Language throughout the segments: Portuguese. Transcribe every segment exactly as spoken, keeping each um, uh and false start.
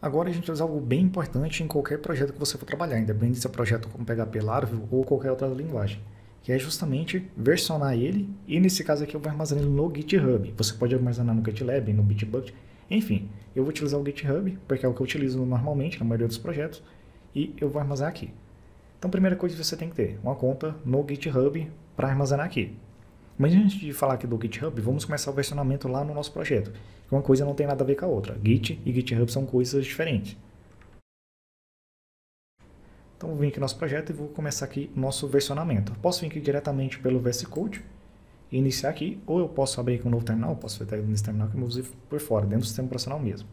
Agora a gente vai usar algo bem importante em qualquer projeto que você for trabalhar, independente se é projeto com P H P, Laravel ou qualquer outra linguagem, que é justamente versionar ele, e nesse caso aqui eu vou armazenar ele no GitHub. Você pode armazenar no GitLab, no Bitbucket, enfim, eu vou utilizar o GitHub, porque é o que eu utilizo normalmente na maioria dos projetos, e eu vou armazenar aqui. Então a primeira coisa que você tem que ter, uma conta no GitHub para armazenar aqui. Mas antes de falar aqui do GitHub, vamos começar o versionamento lá no nosso projeto. Uma coisa não tem nada a ver com a outra. Git e GitHub são coisas diferentes. Então vou vir aqui no nosso projeto e vou começar aqui o nosso versionamento. Posso vir aqui diretamente pelo V S Code e iniciar aqui, ou eu posso abrir aqui um novo terminal, posso ver nesse terminal que eu vou usar por fora, dentro do sistema operacional mesmo.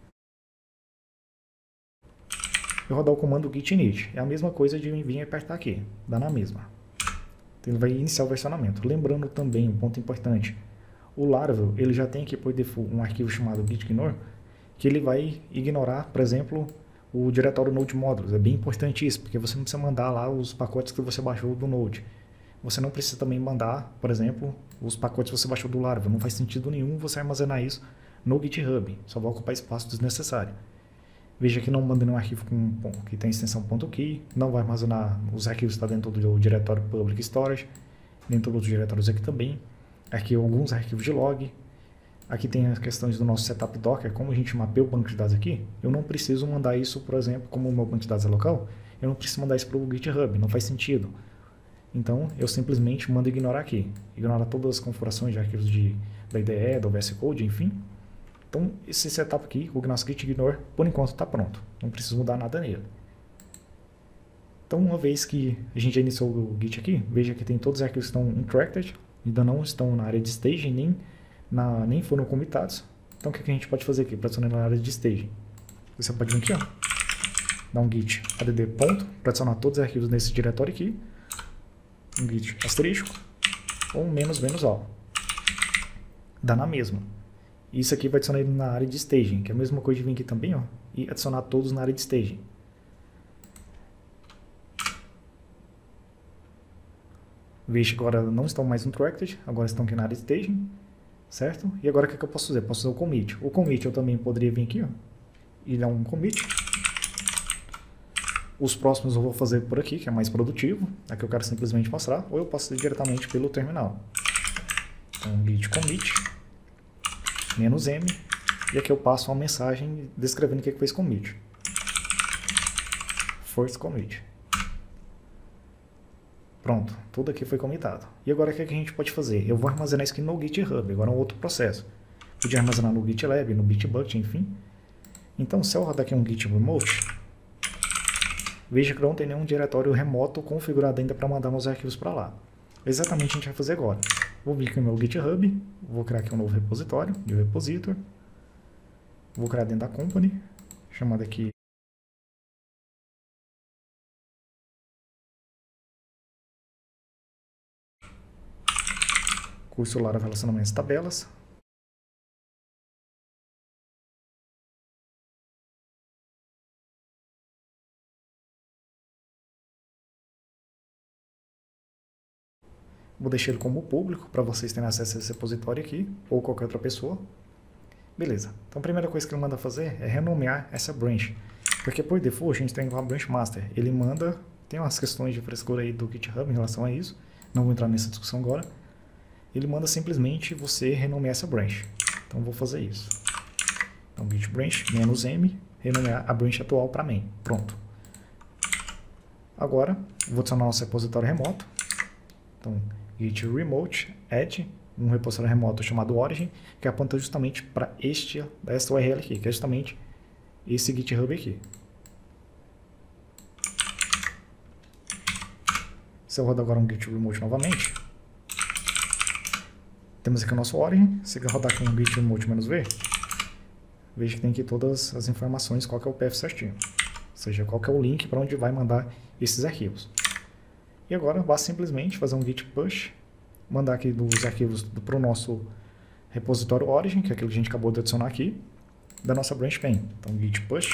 Eu rodar o comando git init. É a mesma coisa de vir e apertar aqui, dá na mesma. Então ele vai iniciar o versionamento. Lembrando também, um ponto importante, o Laravel ele já tem aqui por default um arquivo chamado gitignore, que ele vai ignorar, por exemplo, o diretório Node Modules. É bem importante isso, porque você não precisa mandar lá os pacotes que você baixou do Node. Você não precisa também mandar, por exemplo, os pacotes que você baixou do Laravel. Não faz sentido nenhum você armazenar isso no GitHub. Só vai ocupar espaço desnecessário. Veja que não manda nenhum arquivo com, que tem extensão .key, não vai armazenar os arquivos que estão dentro do diretório Public Storage, nem todos os diretórios aqui também. Aqui alguns arquivos de log. Aqui tem as questões do nosso setup Docker, como a gente mapeia o banco de dados aqui, eu não preciso mandar isso, por exemplo, como o meu banco de dados é local, eu não preciso mandar isso para o GitHub, não faz sentido. Então, eu simplesmente mando ignorar aqui. Ignora todas as configurações de arquivos de, da I D E, do V S Code, enfim. Então, esse setup aqui, o nosso gitignore, por enquanto está pronto. Não preciso mudar nada nele. Então, uma vez que a gente já iniciou o Git aqui, veja que tem todos os arquivos que estão uncorrected, ainda não estão na área de staging, nem, na, nem foram commitados. Então, o que a gente pode fazer aqui para adicionar na área de staging? Você pode vir aqui, ó, dar um git add ponto, para adicionar todos os arquivos nesse diretório aqui, um git asterisco, ou um menos menos all. Dá na mesma. Isso aqui vai adicionar ele na área de staging, que é a mesma coisa de vir aqui também, ó, e adicionar todos na área de staging. Veja que agora não estão mais uncorrected, agora estão aqui na área de staging, certo? E agora o que, que eu posso fazer? Posso fazer o commit. O commit eu também poderia vir aqui, ó, e dar um commit. Os próximos eu vou fazer por aqui, que é mais produtivo, aqui eu quero simplesmente mostrar, ou eu posso fazer diretamente pelo terminal. Então, git commit, menos M, e aqui eu passo uma mensagem descrevendo o que foi esse commit. First commit. Pronto, tudo aqui foi commitado. E agora o que a gente pode fazer? Eu vou armazenar isso aqui no GitHub, agora é um outro processo. Podia armazenar no GitLab, no Bitbucket, enfim. Então, se eu rodar aqui um git remote, veja que não tem nenhum diretório remoto configurado ainda para mandar meus arquivos para lá. Exatamente o que a gente vai fazer agora. Vou vir aqui no meu GitHub, vou criar aqui um novo repositório, de repositor. Vou criar dentro da company, chamado aqui curso Laravel Relacionamentos e Tabelas. Vou deixar ele como público, para vocês terem acesso a esse repositório aqui, ou qualquer outra pessoa. Beleza. Então a primeira coisa que ele manda fazer é renomear essa branch. Porque por default a gente tem uma branch master. Ele manda, tem umas questões de frescura aí do GitHub em relação a isso. Não vou entrar nessa discussão agora. Ele manda simplesmente você renomear essa branch. Então eu vou fazer isso. Então git branch, menos M, renomear a branch atual para main. Pronto. Agora, vou adicionar nosso repositório remoto. Então, git remote add um repositório remoto chamado origin, que aponta justamente para este, esta U R L aqui, que é justamente esse GitHub aqui. Se eu rodar agora um git remote novamente, temos aqui o nosso origin. Se eu rodar com um git remote "-v", veja que tem aqui todas as informações, qual que é o path certinho, ou seja, qual que é o link para onde vai mandar esses arquivos. E agora basta simplesmente fazer um git push, mandar aqui dos arquivos para o nosso repositório origin, que é aquilo que a gente acabou de adicionar aqui, da nossa branch main. Então git push.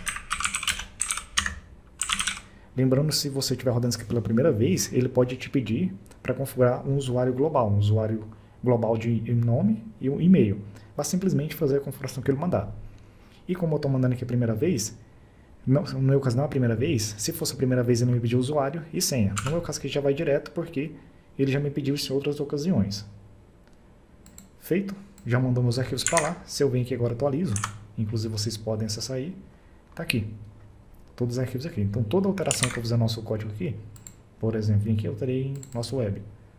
Lembrando, se você estiver rodando isso aqui pela primeira vez, ele pode te pedir para configurar um usuário global, um usuário global de nome e um e-mail. Basta simplesmente fazer a configuração que ele mandar. E como eu estou mandando aqui a primeira vez, não, no meu caso não é a primeira vez, se fosse a primeira vez ele me pediu usuário e senha. No meu caso aqui já vai direto porque ele já me pediu isso em outras ocasiões. Feito, já mandou meus arquivos para lá. Se eu venho aqui agora atualizo, inclusive vocês podem acessar aí, tá aqui. Todos os arquivos aqui. Então toda alteração que eu fizer no nosso código aqui, por exemplo, vim aqui, eu alterei em nosso web.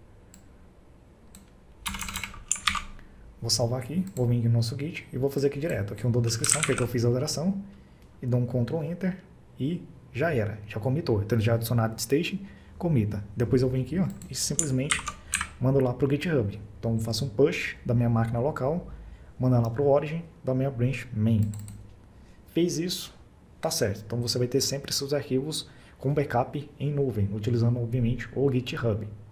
Vou salvar aqui, vou vir aqui no nosso Git e vou fazer aqui direto. Aqui eu dou a descrição, que é que eu fiz a alteração, e dou um control enter e já era, já comitou. Então ele já adicionou a station, comita. Depois eu venho aqui ó, e simplesmente mando lá para o GitHub. Então eu faço um push da minha máquina local, mando lá para o origin da minha branch main. Fez isso, tá certo. Então você vai ter sempre seus arquivos com backup em nuvem, utilizando obviamente o GitHub.